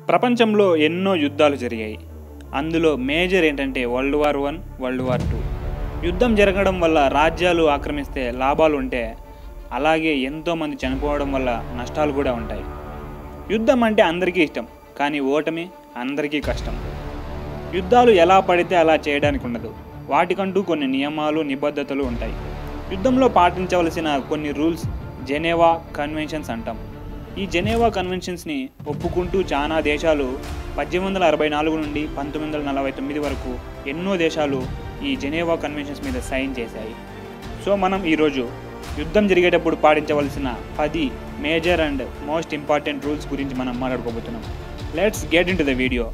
ప్రపంచంలో ఎన్నో యుద్ధాలు జరిగాయి. అందులో మేజర్ ఏంటంటే వరల్డ్ వార్ 1, వరల్డ్ వార్ 2. యుద్ధం జరగడం వల్ల రాజ్యాలు ఆక్రమిస్తే లాభాలు ఉంటే, అలాగే ఎంతోమంది చనిపోవడం వల్ల నష్టాలు కూడా ఉంటాయి. యుద్ధం అంటే అందరికీ ఇష్టం, కానీ ఓటమి అందరికీ కష్టం. యుద్ధాలు ఎలా పడితే అలా చేయడానికి ఉండదు. వాటికంటూ కొన్ని నియమాలు, నిబద్ధతలు ఉంటాయి. యుద్ధంలో పాటించవలసిన కొన్ని రూల్స్ జెనీవా కన్వెన్షన్స్ అంటాం. ఈ జెనీవా కన్వెన్షన్స్ని ఒప్పుకుంటూ చాలా దేశాలు 1864 నుండి 1949 వరకు ఎన్నో దేశాలు ఈ జెనీవా కన్వెన్షన్స్ మీద సైన్ చేశాయి. సో మనం ఈరోజు యుద్ధం జరిగేటప్పుడు పాటించవలసిన 10 major and most important rules గురించి మనం మాట్లాడుకోబోతున్నాం. Let's get into the video.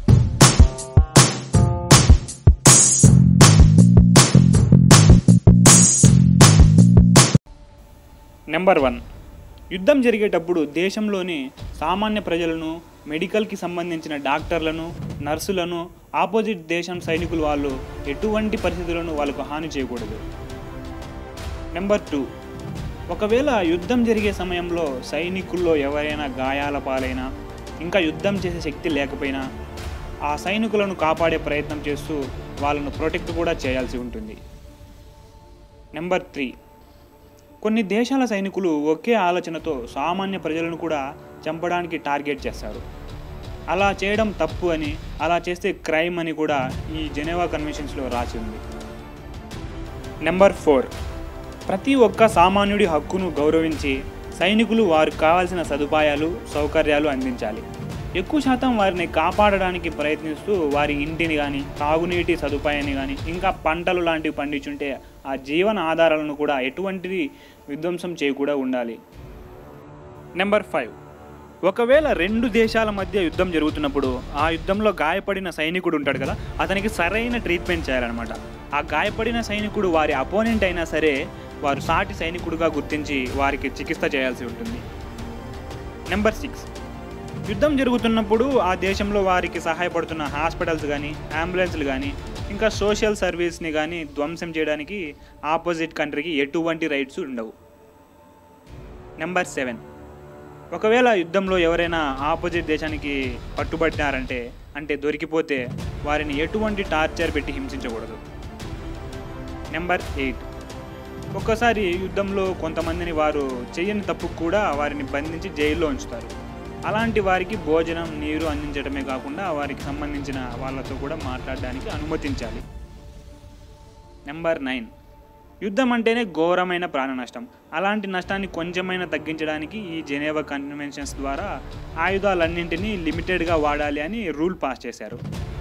Number 1, యుద్ధం జరిగేటప్పుడు దేశంలోని సామాన్య ప్రజలను, మెడికల్కి సంబంధించిన డాక్టర్లను, నర్సులను ఆపోజిట్ దేశం సైనికులు వాళ్ళు ఎటువంటి పరిస్థితులను వాళ్ళకు హాని చేయకూడదు. నెంబర్ 2, ఒకవేళ యుద్ధం జరిగే సమయంలో సైనికుల్లో ఎవరైనా గాయాల పాలైనా, ఇంకా యుద్ధం చేసే శక్తి లేకపోయినా ఆ సైనికులను కాపాడే ప్రయత్నం చేస్తూ వాళ్ళను ప్రొటెక్ట్ కూడా చేయాల్సి ఉంటుంది. నెంబర్ 3, కొన్ని దేశాల సైనికులు ఒకే ఆలోచనతో సామాన్య ప్రజలను కూడా చంపడానికి టార్గెట్ చేస్తారు. అలా చేయడం తప్పు అని, అలా చేస్తే క్రైమ్ అని కూడా ఈ జెనీవా కన్వెన్షన్స్లో రాసి ఉంది. నెంబర్ 4, ప్రతి ఒక్క సామాన్యుడి హక్కును గౌరవించి సైనికులు వారికి కావాల్సిన సదుపాయాలు, సౌకర్యాలు అందించాలి. ఎక్కువ శాతం వారిని కాపాడడానికి ప్రయత్నిస్తూ వారి ఇంటిని కానీ, తాగునీటి సదుపాయాన్ని కానీ, ఇంకా పంటలు లాంటివి పండించుంటే ఆ జీవన ఆధారాలను కూడా ఎటువంటిది విధ్వంసం చేయకుండా ఉండాలి. నెంబర్ 5, ఒకవేళ 2 దేశాల మధ్య యుద్ధం జరుగుతున్నప్పుడు ఆ యుద్ధంలో గాయపడిన సైనికుడు ఉంటాడు కదా, అతనికి సరైన ట్రీట్మెంట్ చేయాలన్నమాట. ఆ గాయపడిన సైనికుడు వారి అపోనెంట్ అయినా సరే వారు సాటి సైనికుడుగా గుర్తించి వారికి చికిత్స చేయాల్సి ఉంటుంది. నెంబర్ 6, యుద్ధం జరుగుతున్నప్పుడు ఆ దేశంలో వారికి సహాయపడుతున్న హాస్పిటల్స్ కానీ, అంబులెన్స్లు కానీ, ఇంకా సోషల్ సర్వీస్ని కానీ ధ్వంసం చేయడానికి ఆపోజిట్ కంట్రీకి ఎటువంటి రైట్స్ ఉండవు. నెంబర్ 7, ఒకవేళ యుద్ధంలో ఎవరైనా ఆపోజిట్ దేశానికి పట్టుబట్టినారంటే, అంటే దొరికిపోతే వారిని ఎటువంటి టార్చర్ పెట్టి హింసించకూడదు. నెంబర్ 8, ఒక్కసారి యుద్ధంలో కొంతమందిని వారు చేయని తప్పు కూడా వారిని బంధించి జైల్లో ఉంచుతారు. అలాంటి వారికి భోజనం, నీరు అందించడమే కాకుండా వారికి సంబంధించిన వాళ్ళతో కూడా మాట్లాడడానికి అనుమతించాలి. నెంబర్ 9, యుద్ధం అంటేనే ఘోరమైన ప్రాణ నష్టం. అలాంటి నష్టాన్ని కొంచెమైనా తగ్గించడానికి ఈ జెనీవా కన్వెన్షన్స్ ద్వారా ఆయుధాలన్నింటినీ లిమిటెడ్గా వాడాలి అని రూల్ పాస్ చేశారు.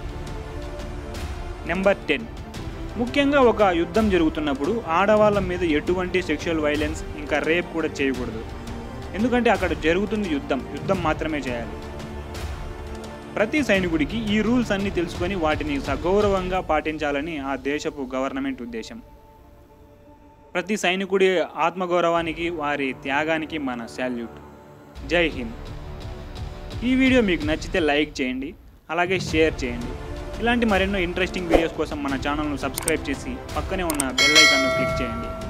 నెంబర్ 10, ముఖ్యంగా ఒక యుద్ధం జరుగుతున్నప్పుడు ఆడవాళ్ళ మీద ఎటువంటి సెక్షువల్ వైలెన్స్, ఇంకా రేప్ కూడా చేయకూడదు. ఎందుకంటే అక్కడ జరుగుతుంది యుద్ధం మాత్రమే చేయాలి. ప్రతి సైనికుడికి ఈ రూల్స్ అన్నీ తెలుసుకొని వాటిని సగౌరవంగా పాటించాలని ఆ దేశపు గవర్నమెంట్ ఉద్దేశం. ప్రతి సైనికుడి ఆత్మగౌరవానికి, వారి త్యాగానికి మన శాల్యూట్. జై హింద్. ఈ వీడియో మీకు నచ్చితే లైక్ చేయండి, అలాగే షేర్ చేయండి. ఇలాంటి మరెన్నో ఇంట్రెస్టింగ్ వీడియోస్ కోసం మన ఛానల్ను సబ్స్క్రైబ్ చేసి పక్కనే ఉన్న బెల్ ఐకాన్ను క్లిక్ చేయండి.